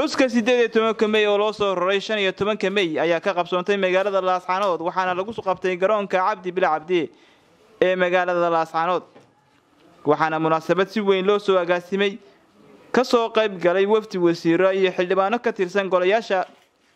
xuska 18 May oo loo soo roray 15 May ayaa ka qabsoontay magaalada Laascaanood waxaana lagu soo qabtay garoonka Cabdi Bila Cabdi ee magaalada Laascaanood waxaana munaasabad si weyn loo soo agaasimay ka soo qayb galay wafdi wasiiro iyo xildhibaano ka tirsan golayaasha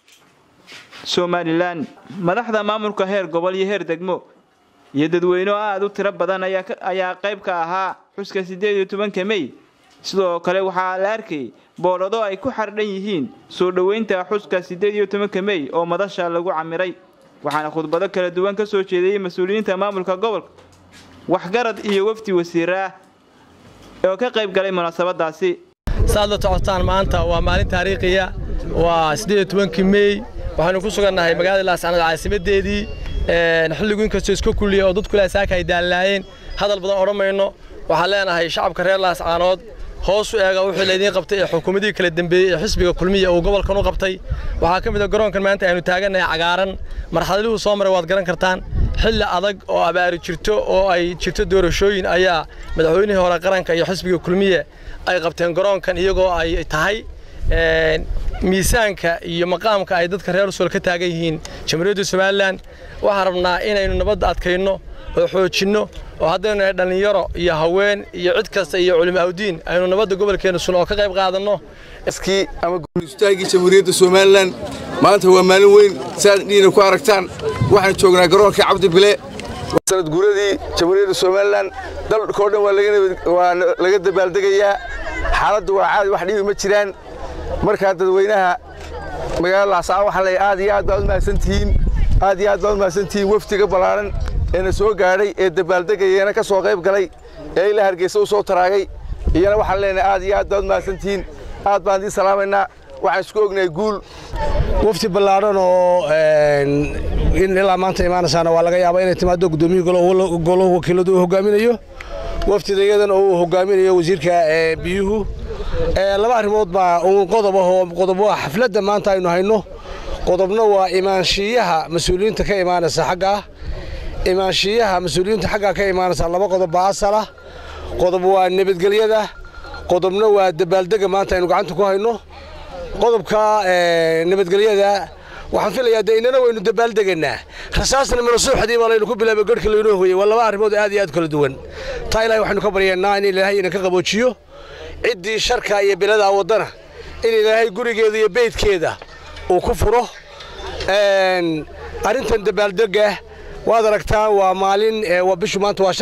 Somaliland madaxda maamulka heer gobol iyo heer degmo iyo dadweyne aad u tiro badan ayaa qayb ka ahaa xuska 18 May sidoo kale waxa la arkay boolado ay ku xardhan yihiin soo dhaweynta xuska 18 May oo madasha lagu camiray waxaana khudbado kala duwan ka soo jeediyay mas'uuliyiinta maamulka gobolka waxgarad iyo wafdi wasiira oo ka qayb galay munaasabadaasi saadla socotaan maanta waa maalin taariikhiya waa 18 May waxaanu ku sugannahay magaalada Laascaanood caasimadeedii xilligu inkastoo isku kulliye oo dadku la saakay daalayeen hadal badan oramayno waxaan leenahay shacabka reer Laascaanood hoos u eega wixii leedin qabtay xukuumadii kala dambeeyay ee xisbiga kulmiye oo gobolkan u qabtay waxa ka mid ah garoonkan maanta aynu taaganahay cagaaran marxaladuhu soo maray waad garan kartaan xilli adag oo abaari jirto oo ay jirto doorashooyin ayaa madaxweynihii hore qaranka iyo xisbiga kulmiye ay qabteen garoonkan iyagoo ay tahay miisaanka iyo maqaamka ay dadka reer Soomaaliya ka taagan yihiin Jamhuuriyadda Somaliland waxaan rabnaa inaynu nabad adkayno oo xoojino oo haddana dhalinyaro iyo haween iyo cid kasta iyo culimo diin aynu nabadda gobolkeena Soomaaliya ka qayb qaadano iskii ama guulistaagii Jamhuuriyadda Somaliland maanta waa maalin weyn saadniina ku aragtaan waxaan joognaa garoonka Cabdi Bile sanad guuradii Jamhuuriyadda Somaliland dalka dhan waa laga dabaaldegayaa xaaladdu waa caadi wax dhibi ma jiraan marka dadweynaha magaalada Laascaanood waxa la aad iyo aad baad u mahadsantihiin waftiga balaaran ee soo gaaray ee dabaaldegayna ka soo qayb galay ee ila Hargeysa u soo taraagay iyana waxa leenahay aad iyo aad baad u mahadsantihiin aad baan idin salaamayna waxaan isku ognahay guul wafti balaaran oo in ilaa maanta imaanaysaana waa laga yaabaa inay timaado gudoomiyaha golaha wakiiladu uu hogaaminayo waftidayadan oo uu hogaaminayo wasiirka biyuhu laba arrimood baa qodob waa xafladda maanta aynu hayno qodobna waa imaanshiyaha mas'uuliyiinta ka imaanaysa xagga imaanshiyaha mas'uuliyiinta xagga ka imaanaysa laba qodob baa asala qodob waa nabadgelyada qodobna waa dabaaldega maanta aynu gacanta ku hayno qodobka nabadgelyada waxaan filayaa inana waynu dabaaldeganaa rasaasna marasuuxdii baa laynu ku bilaabay garhka laynoo hooyay waa laba arrimood aad iyo aad kala duwan taa ilaahay waxaynu ka baryaynaa in ilaahay inaan ka qaboojiyo ciddii sharka iyo bilada wadana in ilaahay gurigeeda iyo beedkeeda uu ku furo arrintan dabaaldega waad aragtaa waa maalin waa bishu maanta waa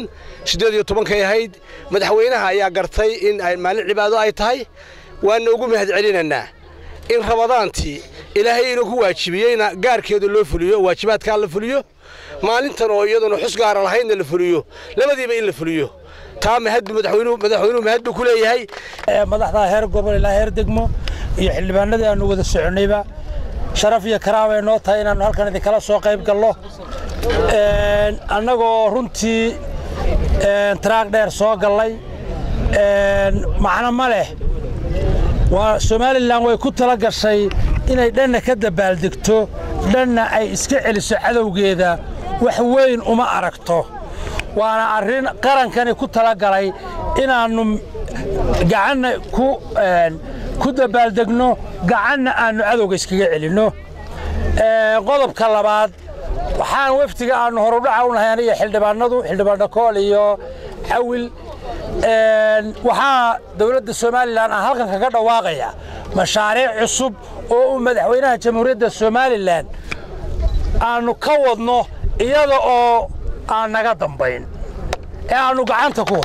18 ka ahayd madaxweynaha ayaa gartay in ay maalin cibaado ay tahay waana ugu mahadcelinanaa in Ramadaantii ilaahay inuu ku waajibiyayna gaarkeedu loo fuliyo waajibaadka la fuliyo maalintan oo iyaduna xus gaar lahayn la fuliyo labadiiba in la fuliyo taa madaxweynuhu mahad ku leeyahay madaxda heer gobol ilaa heer degmo iyo xildhibaanada aanu wada soconayba sharaf iyo karaama ay noo tahay inaan halkan idin kala soo qayb galno annagoo runtii track dheer soo galay macna ma leh waa Somaliland way ku tala gashay inay dhanna ka dabaaldegto dhanna ay iska celiso cadawgeeda wax weyn uma aragto waana arrin qarankani ku tala galay inaanu gacan ku dabaaldegno gacanna aanu cadawga iskaga celino qodobka labaad waxaan waftiga aanu hor u dhaca u nahay aniga xildhibaanada kool iyo xawil waxaa dawladda Somaliland halkan kaga dhawaaqaya mashaariic cusub oo madaxweynaha Jamhuuriyadda Somaliland aanu ka wadno iyada oo aan naga dambayn ee aanu gacanta ku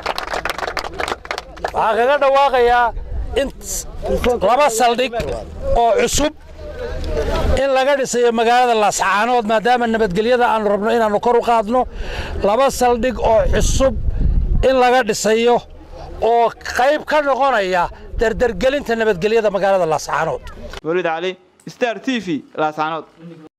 waxaa kaga dhawaaqaya in laba saldhig oo cusub in laga dhisayo magaalada Laascaanood maadaama nabadgelyada aan rabno inaanu kor u qaadno laba saldhig oo cusub in laga dhisayo oo qayb ka noqonaya dardargelinta nabadgelyada magaalada Laascaanood Waliid Ali Star TV Laascaanood